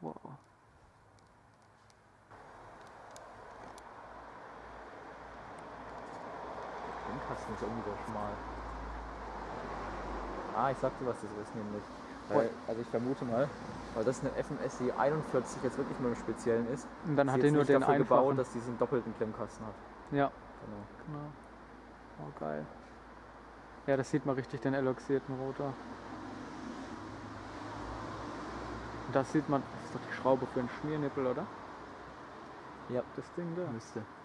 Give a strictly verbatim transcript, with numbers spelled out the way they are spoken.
Wow. Den Kasten ist irgendwie so schmal. Ah, ich sagte, was das ist nämlich. Weil, also ich vermute mal, weil das eine F M S I einundvierzig jetzt wirklich mit einem Speziellen ist. Und dann ist hat sie der jetzt nur nicht den dafür einfachen. gebaut, dass diesen doppelten Klemmkasten hat. Ja, Genau. genau. Oh, geil. Ja, das sieht man richtig, den eloxierten Rotor. Und das sieht man, das ist doch die Schraube für einen Schmiernippel, oder? Ja, Das Ding da. müsste.